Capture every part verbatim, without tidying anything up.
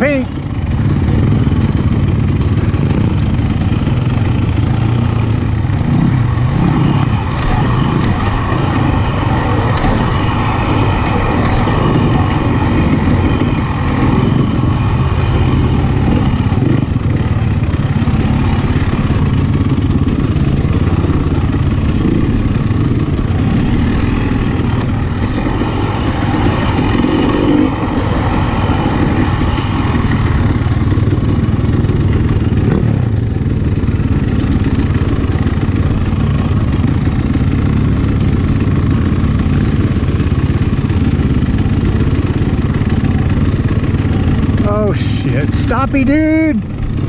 pink. Oh shit, stoppy dude!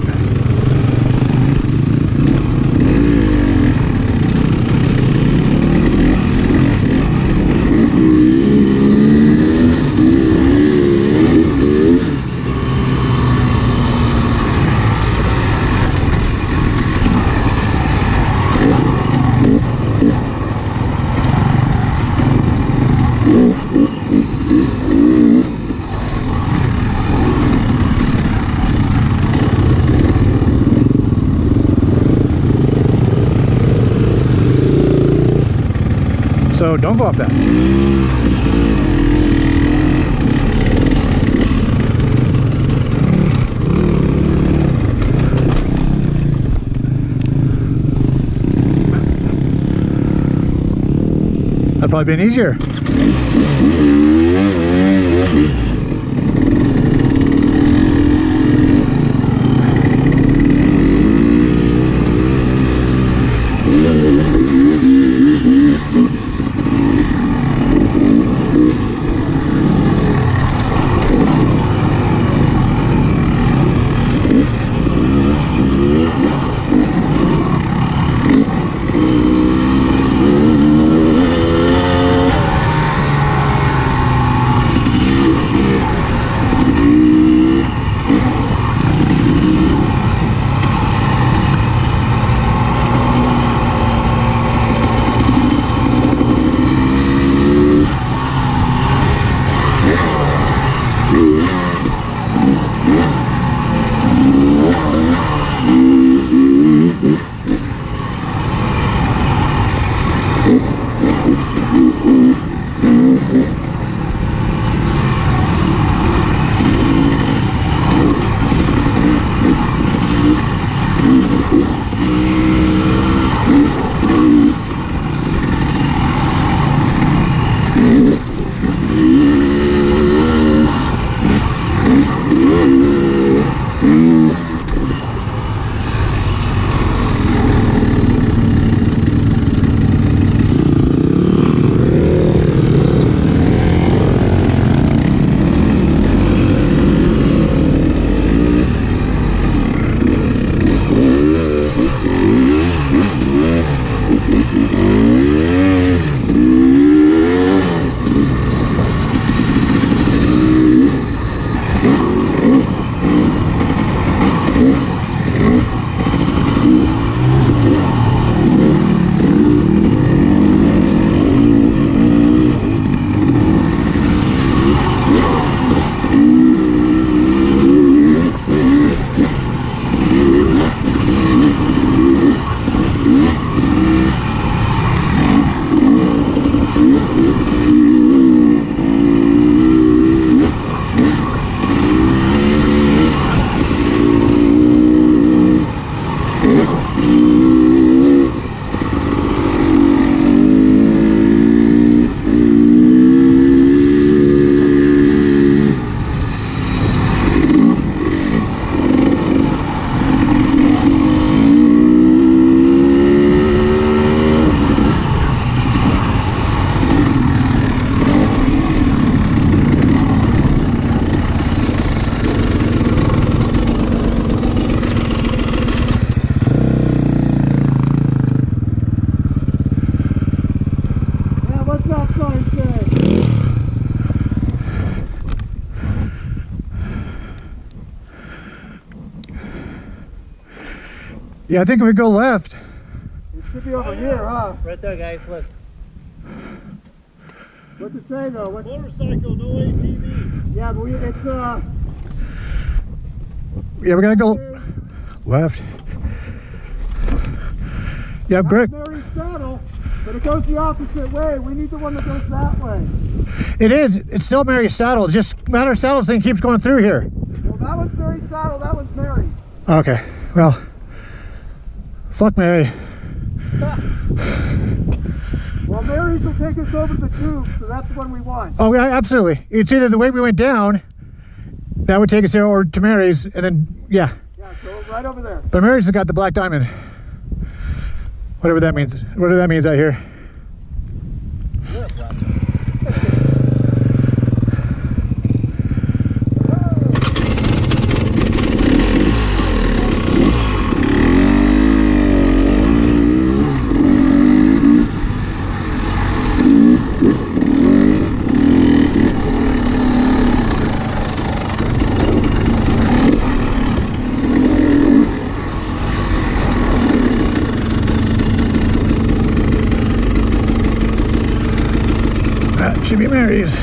So don't go off that. That'd probably been easier. Yeah, I think if we go left. It should be over oh, yeah. here, huh? Right there, guys, look. What's it say though? What's... Motorcycle, no A T V. Yeah, but we, it's uh Yeah, we're gonna go left. Yeah, Greg. Mary's Saddle, but it goes the opposite way. We need the one that goes that way. It is. It's still Mary's Saddle. Just Matter Saddle thing keeps going through here. Well, that one's Mary's Saddle. That one's Mary's. Okay. Well, fuck Mary. Well, Mary's will take us over the tube, so that's the one we want. Oh, yeah, absolutely. It's either the way we went down, that would take us there, or to Mary's, and then, yeah. Yeah, so right over there. But Mary's has got the black diamond. Whatever that means. Whatever that means out here. Should be Mary's.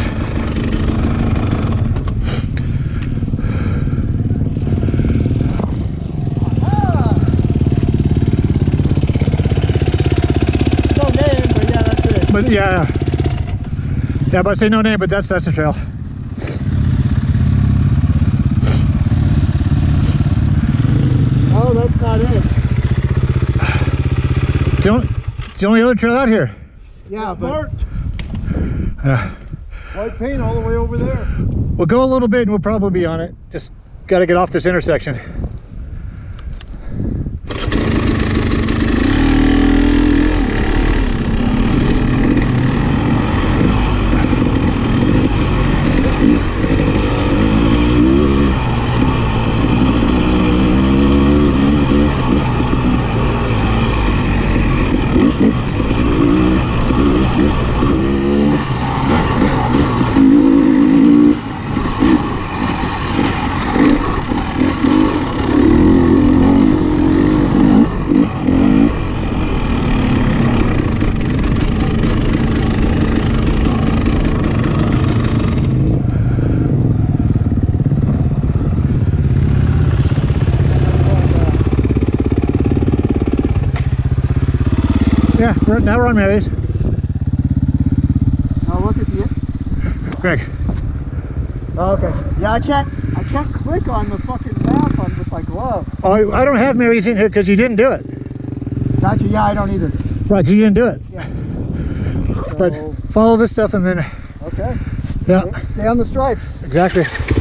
No name, but yeah, that's it. But yeah, yeah, but I say no name, but that's that's the trail. Oh, that's not it. It's the only, it's the only other trail out here. Yeah, It's but marked. Uh, White paint all the way over there. we'll go a little bit and we'll probably be on it. Just got to get off this intersection. Yeah, we're, now we're on Mary's. now look at the. Greg. Oh, okay. Yeah, I can't. I can't click on the fucking map on with my gloves. Oh, I don't have Mary's in here because you didn't do it. Gotcha. Yeah, I don't either. Right, because you didn't do it. Yeah. But So, follow this stuff and then, okay. yeah, Stay on the stripes. exactly.